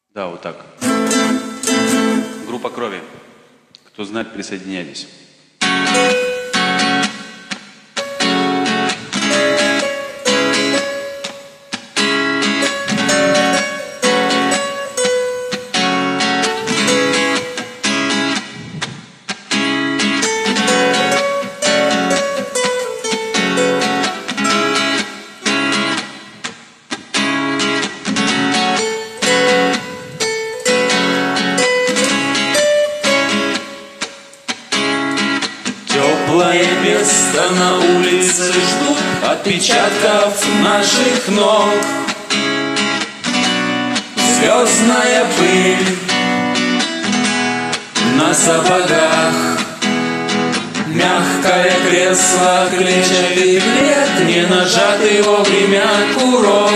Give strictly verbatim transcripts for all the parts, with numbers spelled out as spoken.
Да, вот так. Группа Крови. Кто знает, присоединяйтесь. Теплое место на улице ждут отпечатков наших ног. Звездная пыль на сапогах, мягкое кресло, клетчатый плед, не нажатый вовремя курок.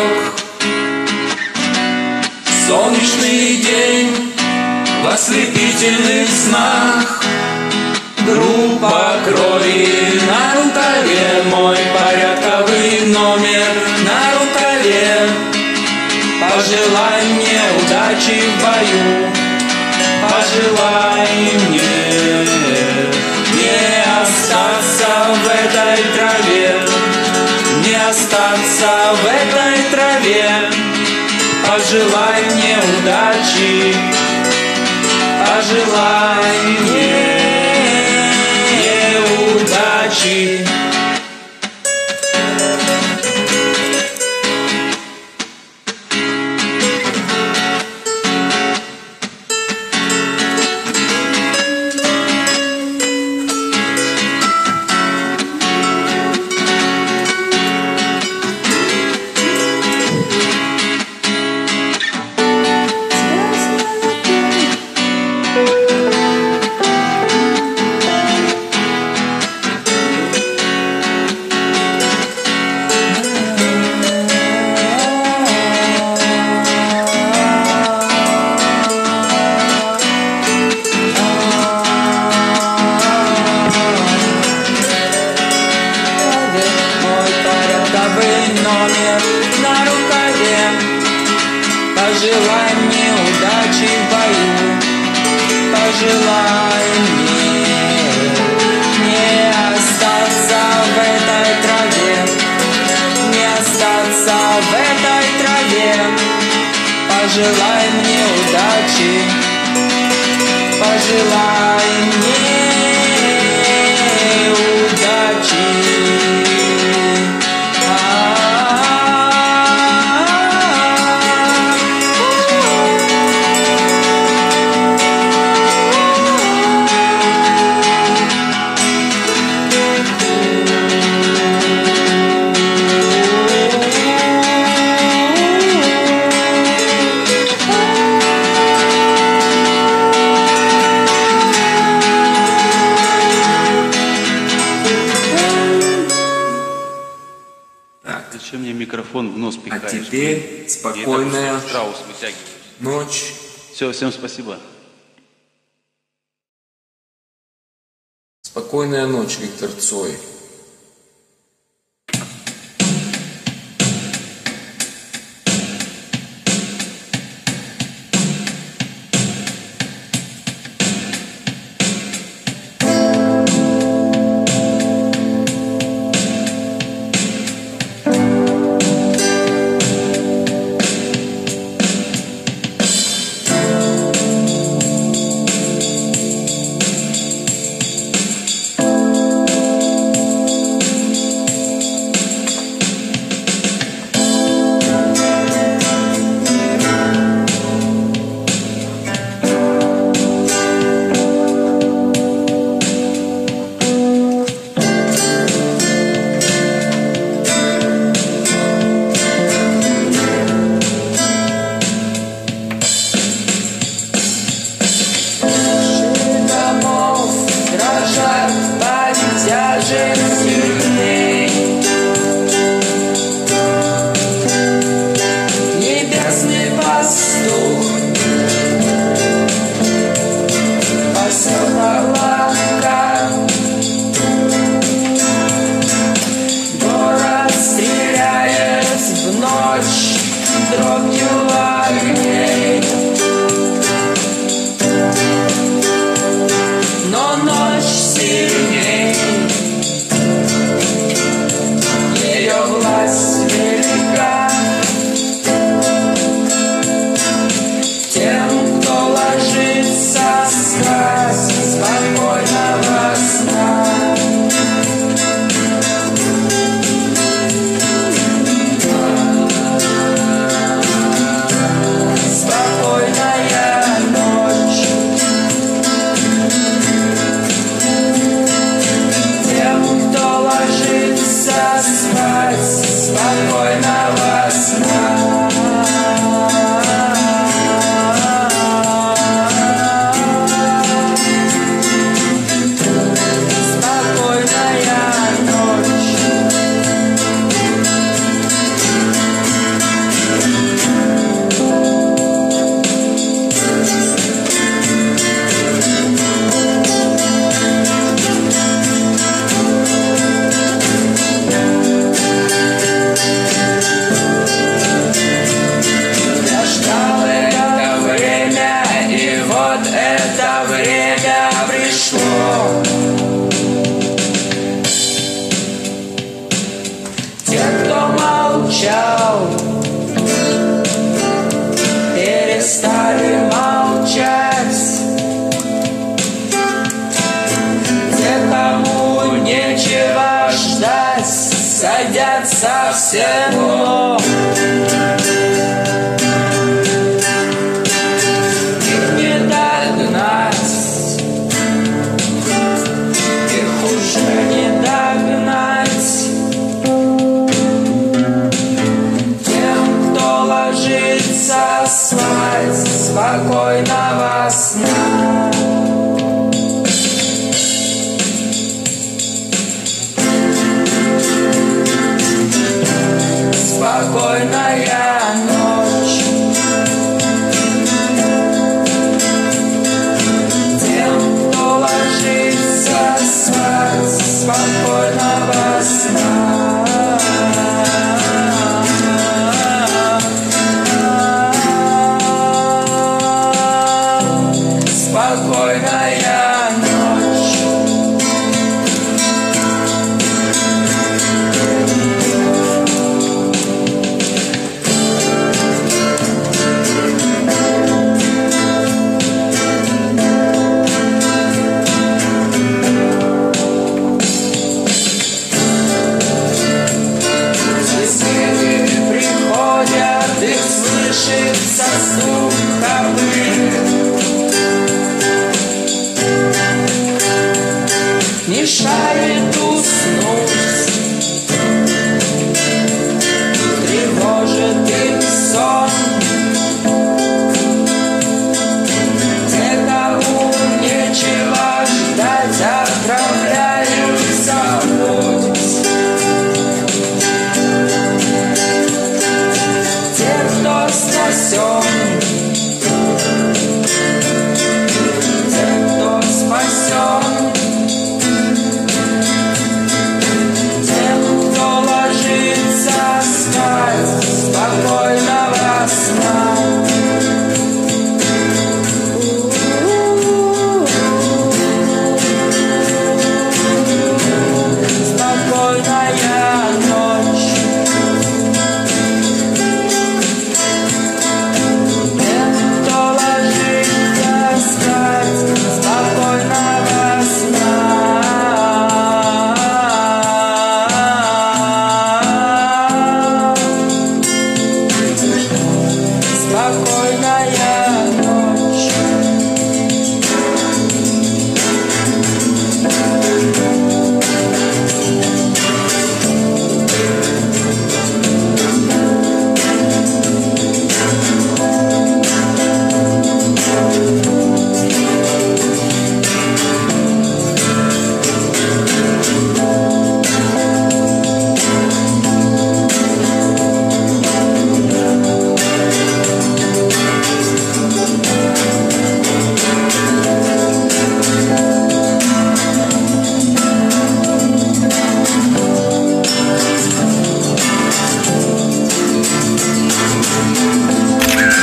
Солнечный день в ослепительных снах. Группа Крови на рукаве, мой порядковый номер на рукаве. Пожелай мне удачи в бою, пожелай мне не остаться в этой траве, не остаться в этой траве. Пожелай мне удачи, пожелай мне удачи. Номер на рукаве. Пожелай мне удачи в бою, пожелай мне не остаться в этой траве, не остаться в этой траве. Пожелай мне удачи, пожелай мне удачи. Зачем мне микрофон в нос пихаешь? А теперь спокойная ночь. Все, всем спасибо. Спокойная ночь, Виктор Цой. спать, спокойного сна. Спокойная ночь тем, кто ложится спать, спокойного сна. Спокойная ночь. Соседи приходят, их слышится стук копыт. Мешает уснуть, тревожит их сон. Те, кому нечего ждать, отправляются в путь. Те, кто спасен, те, кто спасен, спокойного сна. Спокойная ночь. Тем, кто ложится спать, спокойного сна. Спокойная ночь.